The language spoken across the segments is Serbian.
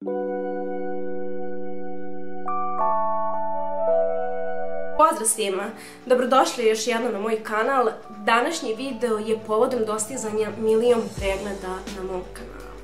Pozdrav svima! Dobrodošli još jednom na moj kanal. Današnji video je povodom dostizanja 1.000.000 pregleda na mom kanalu.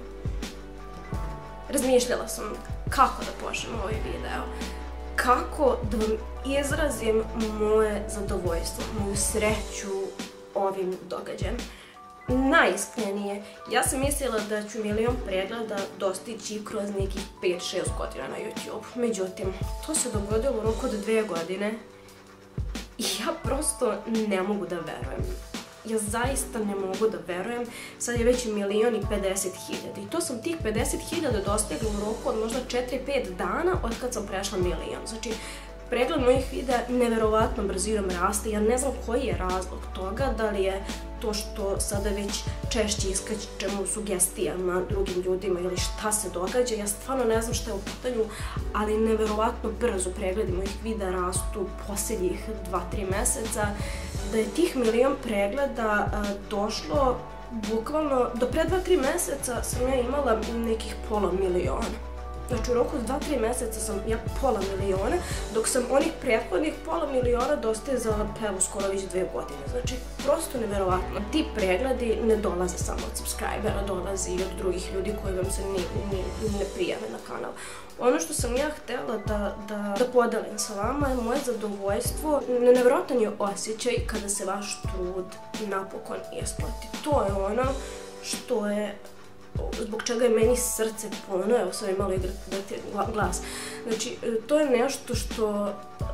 Razmišljala sam kako da počnem ovaj video. Kako da vam izrazim moje zadovoljstvo, moju sreću ovim događajem. Najiskrenije, ja sam mislila da ću 1.000.000 pregleda dostići kroz nekih 5-6 godina na YouTube. Međutim, to se dogodilo u roku od 2 godine i ja prosto ne mogu da verujem. Ja zaista ne mogu da verujem. Sad je već 1.050.000 i to sam tih 50.000 dostigla u roku od možda 4-5 dana od kad sam prešla 1.000.000. Znači, pregled mojih videa neverovatno brzinom raste. Ja ne znam koji je razlog toga, da li je to što sada već češće iskačem u sugestijama drugim ljudima ili šta se događa. Ja stvarno ne znam šta je u pitanju, ali neverovatno brzo pregledi mojih videa rastu posljednjih 2-3 meseca. Da je tih 1.000.000 pregleda došlo bukvalno do pre 2-3 meseca sam ja imala nekih pola miliona. Znači u roku od 2-3 meseca sam ja pola miliona, dok sam onih prethodnih pola miliona dostizala evo skoro već 2 godine. Znači prosto neverovatno. Ti pregledi ne dolaze samo od subscribera, dolaze i od drugih ljudi koji vam se ne prijave na kanal. Ono što sam ja htjela da podelim sa vama je moje zadovoljstvo. Neverovatan je osjećaj kada se vaš trud napokon isplati. To je ono što je zbog čega je meni srce puno, evo sad je malo igrati glas. Znači, to je nešto što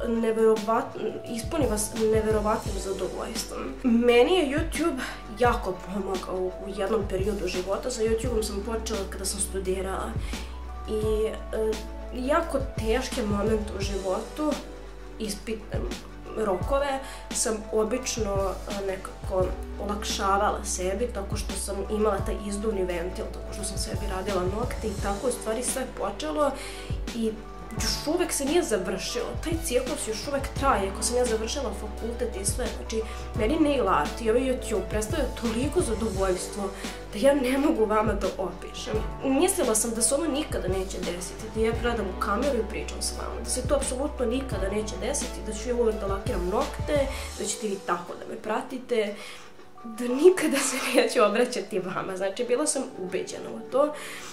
ispuni vas neverovatnim zadovoljstvom. Meni je YouTube jako pomogao u jednom periodu života. Sa YouTubeom sam počela kada sam studirala i jako teške momente u životu, ispitne rokove, sam obično nekako olakšavala sebi tako što sam imala taj izduvni ventil, tako što sam sebi radila nokte i tako u stvari sve počelo i još uvek se nije završilo. Taj ciklus još uvek traje, ako sam ja završila fakultet i sve. Znači, meni nail art i ovaj YouTube predstavlja toliko zadovoljstvo da ja ne mogu vama da opišem. Mislila sam da se ono nikada neće desiti, da ja gledam u kameru i pričam s vama, da se to apsolutno nikada neće desiti, da ću ja uvek da lakiram nokte, da ćete vi tako da me pratite, da nikada se neću obraćati vama. Znači, bila sam ubeđena u to.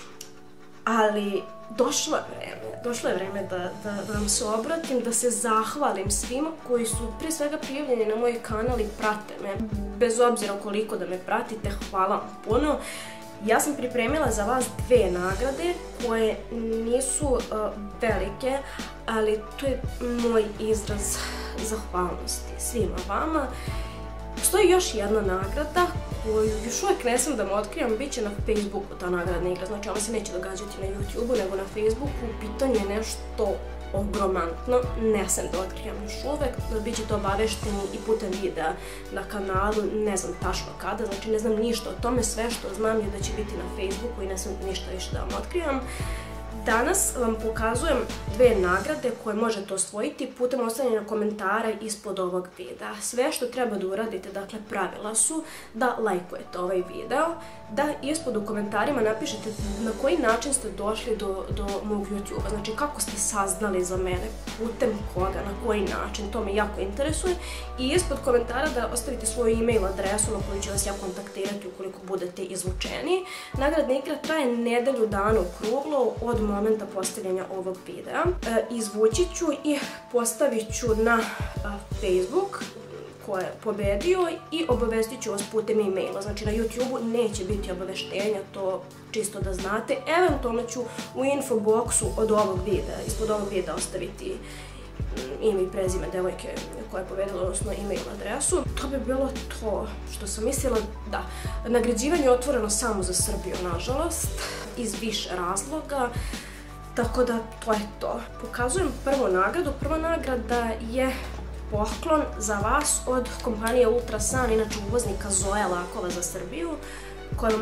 Ali došlo je vreme da vam se obratim, da se zahvalim svima koji su prije svega prijavljeni na moj kanal i prate me. Bez obzira koliko da me pratite, hvala vam puno. Ja sam pripremila za vas 2 nagrade koje nisu velike, ali to je moj izraz zahvalnosti svima vama. Postoji još jedna nagrada koju još uvijek ne sam da vam otkrivam, bit će na Facebooku ta nagradna igra, znači ona se neće događati na YouTubeu nego na Facebooku. U pitanju je nešto ogromantno, ne sam da otkrivam još uvijek, bit ćete obavešteni i putem videa na kanalu, ne znam tačno kada, znači ne znam ništa o tome, sve što znam je da će biti na Facebooku i ne sam ništa više da vam otkrivam. Danas vam pokazujem 2 nagrade koje možete osvojiti putem ostavljanja komentara ispod ovog videa. Sve što treba da uradite, dakle pravila su da lajkujete ovaj video, da ispod u komentarima napišete na koji način ste došli do mog YouTube-a, znači kako ste saznali za mene, putem koga, na koji način, to me jako interesuje. I ispod komentara da ostavite svoju e-mail adresu na koju ću vas ja kontaktirati ukoliko budete izvučeni. Nagradna igra traje nedelju dana okruglo od momenta postavljanja ovog videa. Izvući ću i postavit ću na Facebook ko je pobedio i obavestit ću vas putem e-maila. Znači na YouTube-u neće biti obaveštenja, to čisto da znate. Eventualno ću u infoboksu od ovog videa, ispod ovog videa ostaviti ime i prezime devojke koja je pobedila, odnosno email adresu. To bi bilo to što sam mislila. Da, nagrađivanje je otvoreno samo za Srbiju, nažalost, iz više razloga. Tako da, to je to. Pokazujem prvu nagradu. Prva nagrada je poklon za vas od kompanije Ultrasan, inače uvoznika Zoe lakova za Srbiju, koji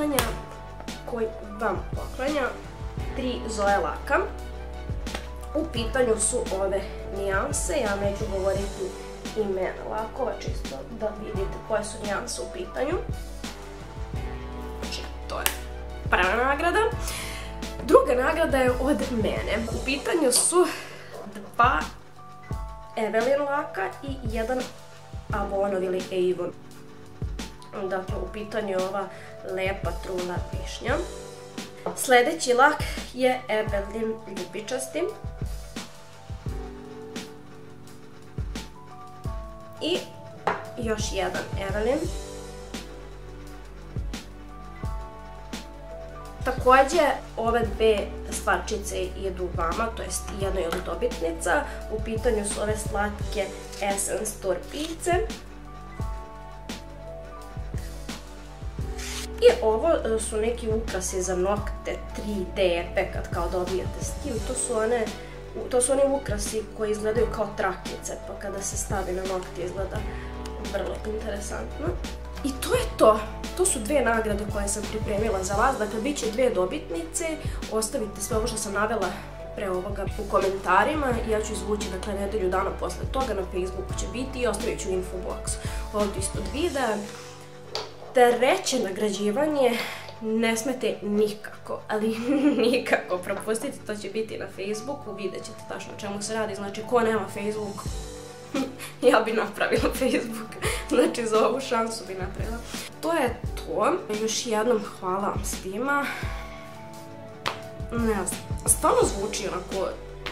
vam poklanja 3 Zoe laka. U pitanju su ove nijanse, ja neću govoriti imena lakova, čisto da vidite koje su nijanse u pitanju. Znači, to je prva nagrada. Druga nagrada je od mene. U pitanju su 2 Evelyn laka i 1 Avonov ili Avon. Dakle, u pitanju je ova lepa trula višnja. Sljedeći lak je Evelyn ljubičasti. I još jedan Evelyn. Također, ove 2 stvarčice idu vama, to jest jednoj od dobitnica. U pitanju su ove slatke Essence torpice. I ovo su neki ukrasi za nokte, 3D efekat kao dobijate s tim. To su oni ukrasi koji izgledaju kao trakice, pa kada se stavi na nokte izgleda vrlo interesantno. I to je to. To su 2 nagrade koje sam pripremila za vas. Dakle, bit će 2 dobitnice. Ostavite sve ovo što sam navela pre ovoga u komentarima i ja ću izvući, dakle, nedelju dana posle toga na Facebooku će biti i ostavit ću infobox ovdje ispod videa. Treće nagrađivanje ne smete nikako, ali nikako propustiti, to će biti na Facebooku, vidjet ćete tačno o čemu se radi, znači ko nema Facebook, ja bi napravila Facebook, znači za ovu šansu bi napravila. To je to, još jednom hvala vam svima, ne znam, stvarno zvuči onako,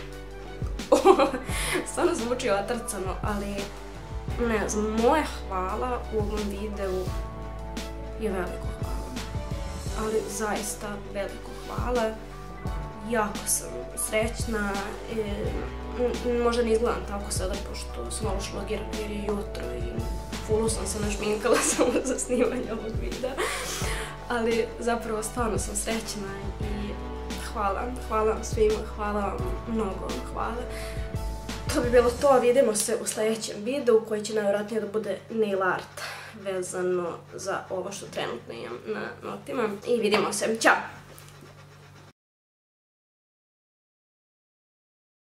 stvarno zvuči otrcano, ali ne znam, moje hvala u ovom videu je veliko hvala, ali zaista veliko hvala, jako sam srećna, možda ne izgledam tako sada pošto sam malo šlogirana jer je jutro i fullu sam se našminkala samo za snimanje ovog videa, ali zapravo stvarno sam srećna i hvala vam svima, hvala vam, mnogo vam hvala. To bi bilo to, vidimo se u sljedećem videu koji će najvjerojatnije da bude nail art vezano za ovo što trenutno imam na noktima i vidimo se, ćao!